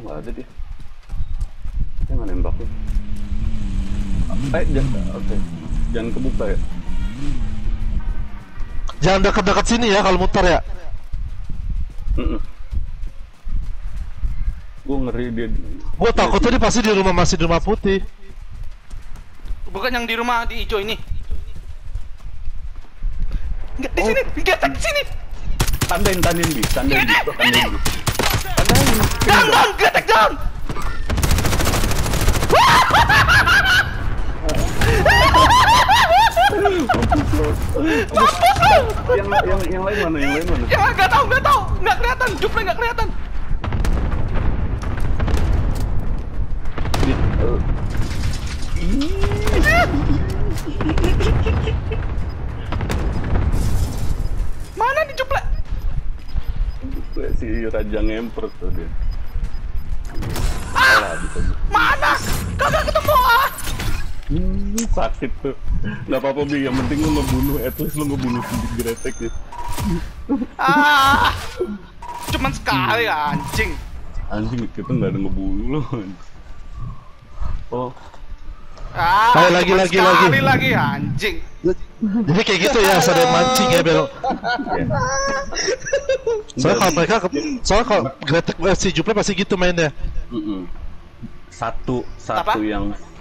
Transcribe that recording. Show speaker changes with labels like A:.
A: nggak ada dia. Dia nggak nembak tuh. Jangan, oke. Jangan kebuka ya.
B: Jangan dekat-dekat sini ya kalau muter ya.
A: Gue ngeri dia.
B: Gue takut tadi pasti di rumah, masih di rumah putih.
C: Bukan yang di rumah di hijau ini. Enggak di sini, enggak di sini.
A: Tandain bi, tandain bi.
C: Jangan, getek jangan.
A: Mampus lo. Yang lain mana?
C: Ya nggak tahu, nggak kelihatan, Juple nggak kelihatan. Mana nih Juple?
A: Si Raja ngemper tuh dia.
C: Mana? Kagak ketemu ah.
A: Sakit tuh. Gak apa-apa Bi, yang penting lu ngebunuh, at least lu ngebunuh sendiri gretek ya.
C: Cuman sekali anjing.
A: Anjing kita nggak ada ngebunuh lo. Oh.
C: Lagi anjing.
B: Jadi kayak gitu ya, ada mancing ya belok. Soalnya kalau Gretek si Juple pasti gitu mainnya.
A: Satu yang